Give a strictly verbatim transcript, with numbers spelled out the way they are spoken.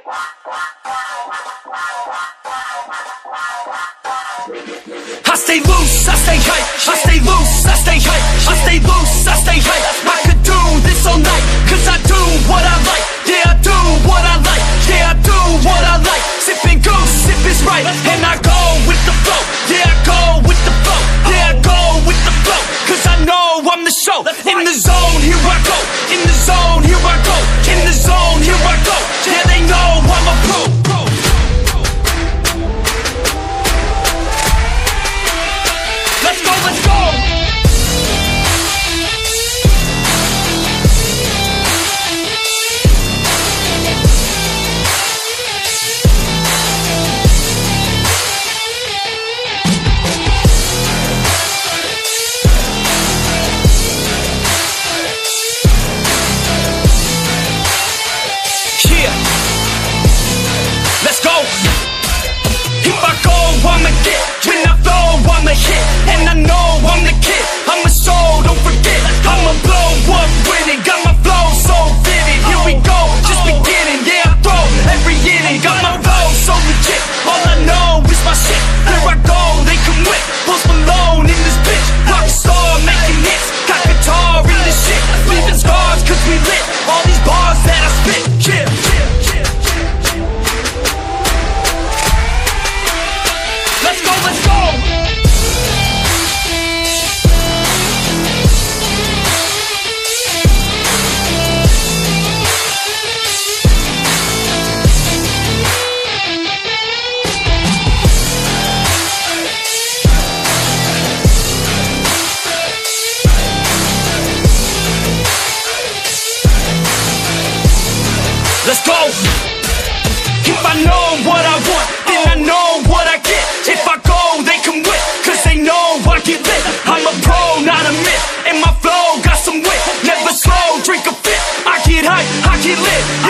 I stay loose, I stay hype. I stay loose, I stay hype. I stay loose, I stay hype. I could do this all night, cause I do what I like. Yeah, I do what I like. Yeah, I do what I like. Sipping goose, sip is right. And I go with the flow. Yeah, I go with the flow. Yeah, I go with the flow. Cause I know I'm the show. In the zone, here I go. In the zone, here I go. In the zone, here I go. Yeah, they know I'm a pro. Let's go, let's go! Yeah! Let's go! If I go, I'ma get. When I flow, I'm a hit. And I know I'm the kid. I'm a soul, don't forget. I'ma blow up with it. Got my flow so vivid. Here we go, just beginning. Yeah, I throw every inning. Got my flow so legit. All I know is my shit. Here I go, they come with. Post Malone in this bitch. Rockstar making hits. Got guitar in this shit. Leaving scars cause we lit. All these bars that I spit. Yeah, yeah. Let's go, let's go! Let's go! If I know what I want, then I know what I get. If I go, they come with, cause they know I get lit. I'm a pro, not a myth, and my flow got some wit. Never slow, drink a fit. I get hype, I get lit.